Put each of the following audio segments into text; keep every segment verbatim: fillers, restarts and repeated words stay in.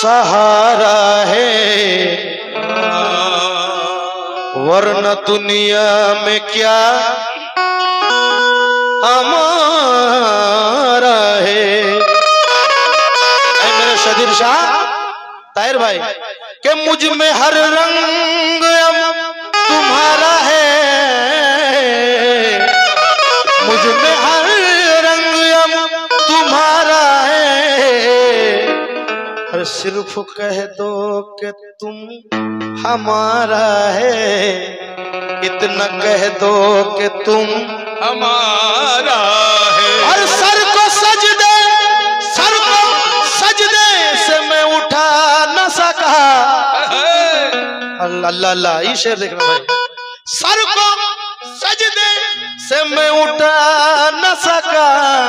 सहारा है, वरना दुनिया में क्या हमारा है। मेरे शदीर शाह ताहिर भाई कि मुझ में हर रंग अब तुम्हारा है, मुझ में हर रंग अब तुम्हारा है। हर सिर्फ कह दो कि तुम हमारा है, इतना कह दो कि तुम हमारा है। और सर को सजदे सर को सजदे से मैं उठा न सका। अल्लाह अल्लाह अल्लाह, ये शेर देखना भाई। सर को सजदे से मैं उठा न सका,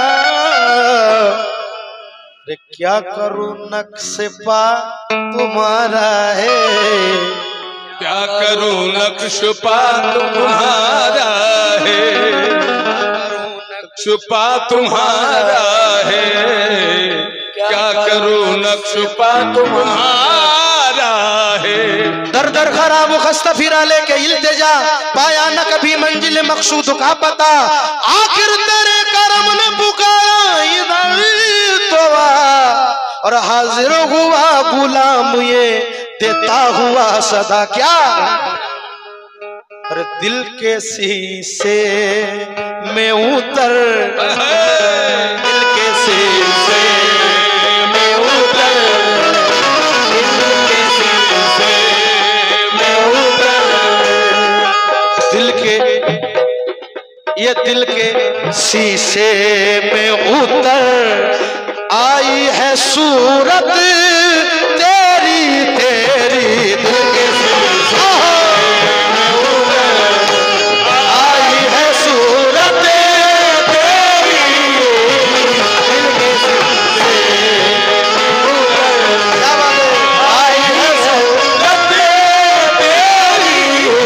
रे क्या करूं नक्श पा तुम्हारा है, क्या करूं नक्श पा तुम्हारा है, नक्श पा तुम्हारा है, क्या करूं नक्श पा तुम्हारा है। दर दर खराब खस्ता फिरा लेके इल्तिजा, पाया न कभी मंजिल मकसूद का पता। आखिर तेरे करम ने पुकारा इधर तो आ, और हाजिर हुआ गुलाम ये देता हुआ सदा। क्या अरे दिल के शीशे में उतर, दिल के शीशे में उतर, दिल के ये दिल के शीशे में उतर आई है सूरत तेरी तेरी, दिल के शीशे में उतर आई है सूरत तेरी, दिल के शीशे में उतर आई है सूरत तेरी,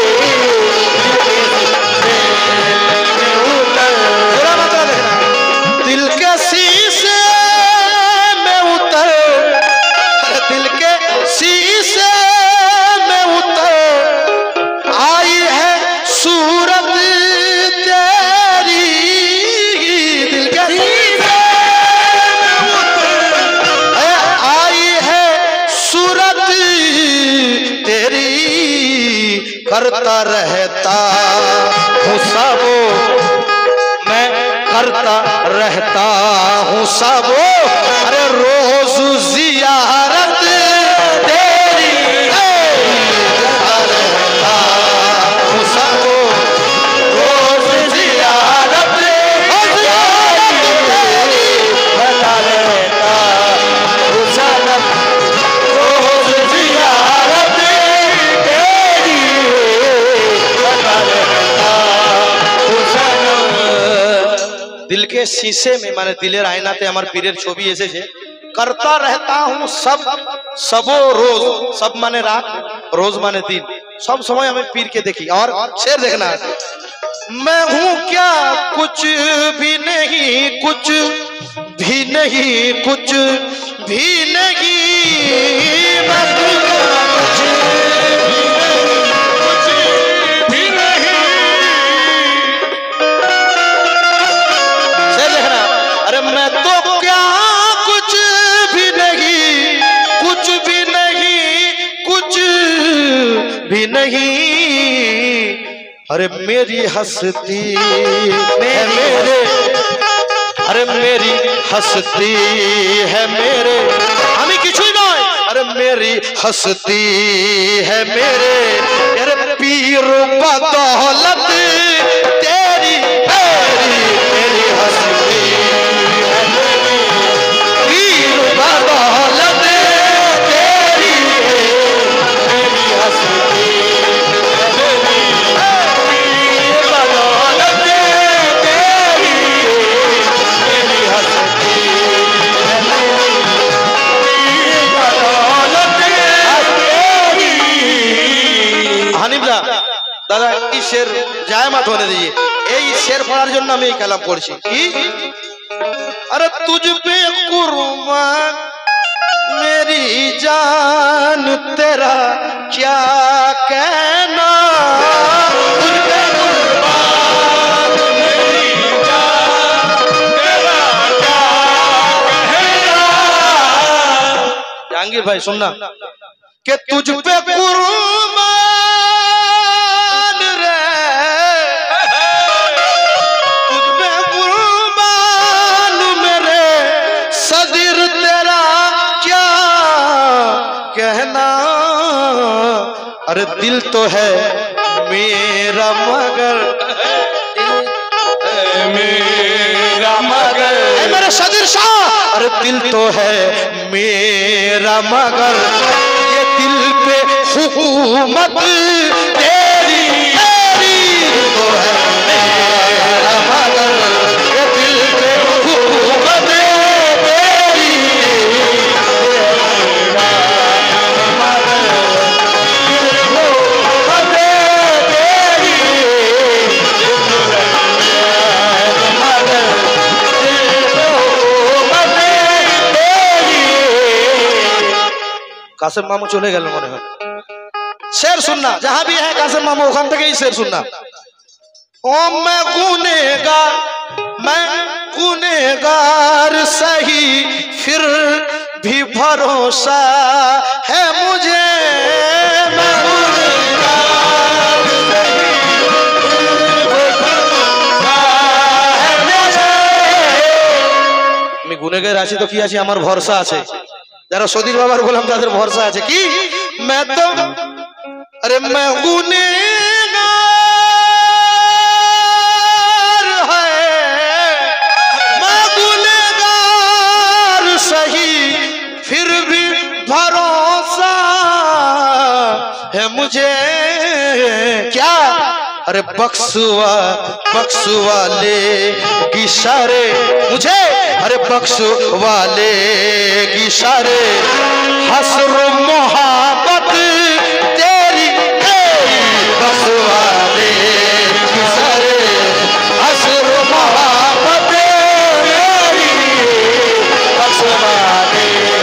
दिल के शीशे में उतर, दिल के शीशे में उतर आई है सूरत तेरी, दिल के शीशे में उतर आई है सूरत तेरी। करता रहता हूँ सब मैं, करता रहता हूँ सब अरे रोज जियारत तेरी, करता रहता हूँ सब रोज जियारत तेरी, करता रहता हूँ सब रोज जियारत तेरी, करता रहता हूँ सब। दिल के शीशे में माने दिलेर आयनाते हमार पीरेर छवि एसेछे। करता रहता हूँ सब सबो रोज, सब माने रात, रोज माने दिन, सब समय हमें पीर के देखी। और शेर देखना, मैं हूँ क्या कुछ भी नहीं, कुछ भी नहीं, कुछ भी नहीं, मैं हूँ क्या कुछ भी नहीं। शेर देखना, अरे मैं तो क्या कुछ भी नहीं, कुछ भी नहीं, कुछ भी नहीं। अरे मेरी हस्ती है मेरे, अरे मेरी हस्ती है मेरे, আমি কিছুই নয়, अरे मेरी हस्ती है मेरे, अरे पीर बदौलत तेरी तेरी, मेरी हस्ती है मेरी, पीर बदौलत तेरी, मेरी हस्ती है मेरी, पीर बदौलत तेरी, मेरी हस्ती है मेरी, पीर बदौलत तेरी। হানিফদা দাদা এই শের জায়মাত হতে দিই, এই শের পড়ার জন্য আমি এই কালাম পড়ছি। কি अरे तुझ पे कुर्बान मेरी जान तेरा क्या कहना, तुझ पे कुर्बान मेरी जान तेरा क्या कहना। जहांगीर भाई सुनना कि तुझ पे कुर्बान रे, तुझ पे कुर्बान मेरे सदिर तेरा क्या कहना। अरे दिल तो है मेरा मगर, मेरा मगर मेरे सदिर शाह, अरे दिल तो है मेरा मगर ये दिल पे हुकूमत तेरी, तेरी तो है मेरा मगर ये दिल पे हुकूमत तेरी, कासिम मामू चले गए मने है। शेर सुनना जहां भी है कासिम मामू ओखान থেকে ही शेर सुनना। ओ मैं गुनहगार, मैं गुनहगार सही फिर भी भरोसा है मुझे, मैं गुनहगार सही है मुझे। मैं गुनहगार आছি তো কি আছে আমার ভরসা আছে, যারা সদীর বাবার গোলাম তাদের ভরসা আছে কি मैं तो अरे मैं गुनहगार है, मैं गुनहगार सही फिर भी भरोसा है मुझे। क्या अरे बख्शुआ बख्शुआ ले इशारे मुझे, अरे बख्शुआ ले इशारे हसर मोहब्बत तेरी, तेरी बख्शुआ ले इशारे हसर मोहब्बत तेरी, बख्शुआ ले।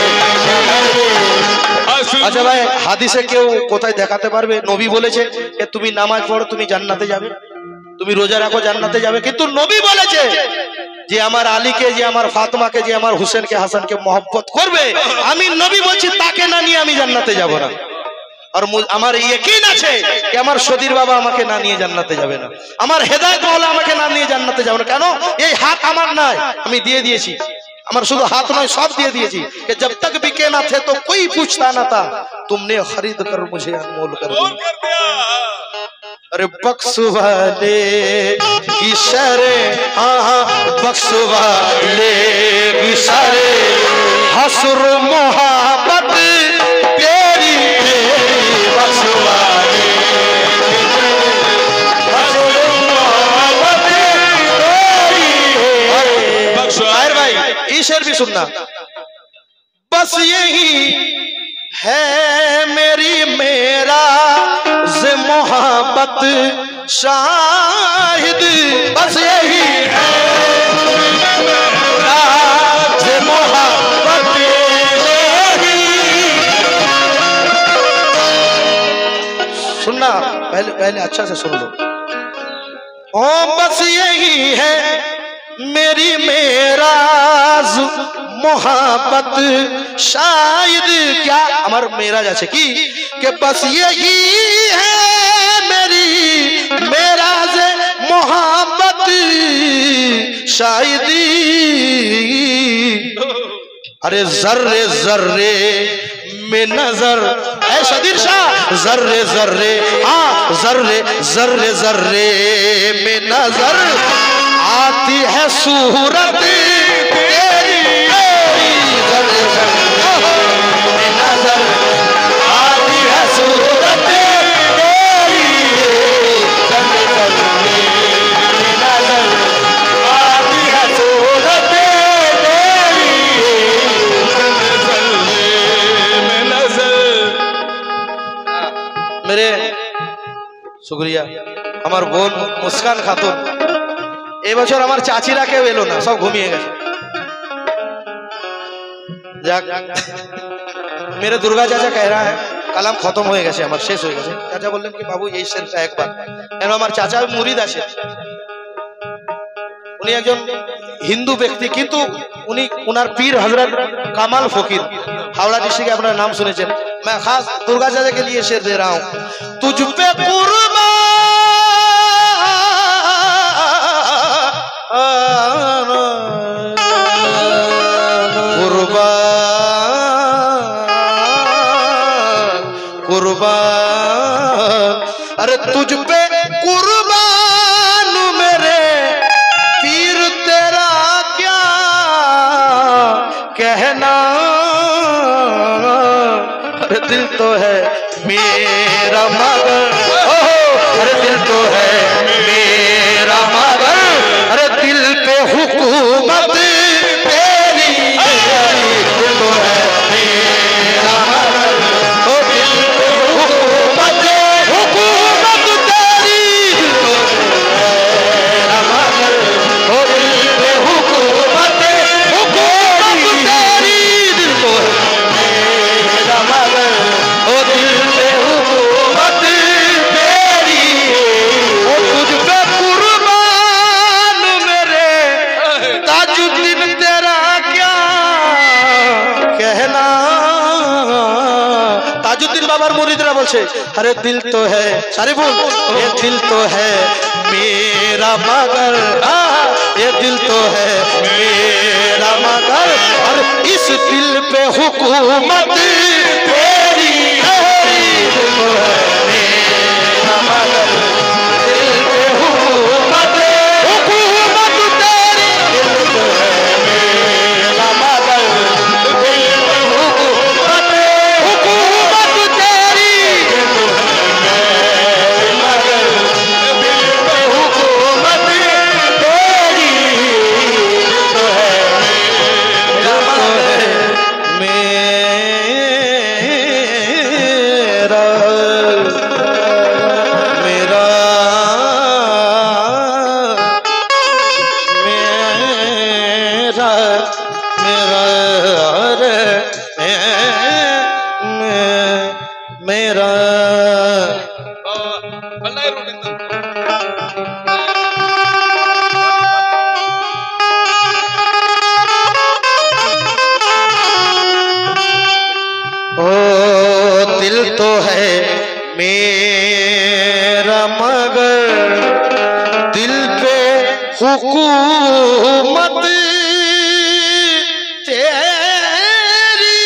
আচ্ছা ভাই হাদিসে কেউ কোথায় দেখাতে পারবে নবী বলেছে যে তুমি নামাজ পড়ো তুমি জান্নাতে যাবে, তুমি রোজা রাখো জান্নাতে যাবে, কিন্তু নবী বলেছে যে আমার আলীকে, যে আমার ফাতেমাকে, যে আমার হুসেনকে হাসানকে মহব্বত করবে, আমি নবী বলছি তাকে না নিয়ে আমি জান্নাতে যাব না। আর আমার ইয়াকিন আছে যে আমার সদীর বাবা আমাকে না নিয়ে জান্নাতে যাবে না, আমার হেদায়েত মাওলা আমাকে না নিয়ে জান্নাতে যাবে না। কেন? এই হাত আমার নাই, আমি দিয়ে দিয়েছি, আমার শুধু হাত নয় সব দিয়ে দিয়েছি। कि जब तक बिके ना थे तो कोई पूछता ना था, तुमने खरीद कर मुझे अनमोल कर दिया। अरे बख्श वाले इशारे, हाँ हाँ बख्श वाले इशारे हसर मोहब्बत तेरी, बख्श वाले भाई ईशर भी सुनना। बस यही है मेरी मेरा जे मोहब्बत शाहिद, बस यही है मेरा जे मोहब्बत तेरी। सुनना पहले पहले अच्छा से सुन लो। ओ बस यही है मेरी मेराज मोहब्बत शायद, क्या अमर मेराज আছে কি कि बस यही है मेरी मेराज मोहब्बत शायद। अरे जर्रे जर्रे में नजर है सदीर शाह, जर्रे जर्रे हाँ जर्रे जर्रे जर्रे में नजर आती है सूरत तेरी, तेरी जर्रे जर्रे में नजर आती है सूरत तेरी, जर्रे जर्रे में नजर आती है सूरत तेरी, जर्रे जर्रे में नजर। मेरे शुक्रिया আমার বোন মুস্কান খাতুন, এই বছর আমার চাচিরা কেউ এলো না, সব ঘুমিয়ে গেছে। मेरे दुर्गा चाचा कह रहा है कलाम खत्म हो गए আমার শেষ হয়ে গেছে চাচা বললেন কি বাবু এই শেরটা একবার কেন আমার চাচা মুরিদ আছে উনি একজন হিন্দু ব্যক্তি কিন্তু উনি ওনার পীর হযরত কামাল ফকির हावड़ा डिस्ट्रिक्ट अपना नाम सुने चल मैं खास दुर्गा चाचा के लिए शेर दे रहा हूँ तुझ पे कुर्बान कुर्बान अरे तुझ पे कुर्बान मेरे पीर तेरा क्या कहना अरे दिल तो है मेरा मगर अरे दिल तो है मेरा मगर अरे दिल पे हुकूमत तेरी दिल तो है मेरा मगर ओ दिल पे हुकूमत हुकूमत तेरी दिल तो है मेरा मगर ओ दिल पे हुकूमत हुकूमत तेरी दिल तो है ओ दिल पे हुकूमत तेरी ओ तुझ पे कुर्बान मेरे ताजुद्दीन तेरा क्या कहना ताजुद्दीन बाबार मुरीदरा बोलছে अरे दिल तो है सारे बोल ये दिल तो है मेरा मगर ये दिल तो है मेरा मगर और इस दिल पे हुकूमत तेरी दिल तो है मेरा मगर दिल पे हुकूमत हुकूमत तेरी दिल तो है मेरा मगर दिल पे हुकूमत हुकूमत तेरी दिल तो है मेरा मगर दिल पे हुकूमत तेरी दिल तो है मेरा मगर मेरा मेरा मेरा मेरा रे मेरा ओ दिल तो है मेरा मगर दिल पे हुकूमत तेरी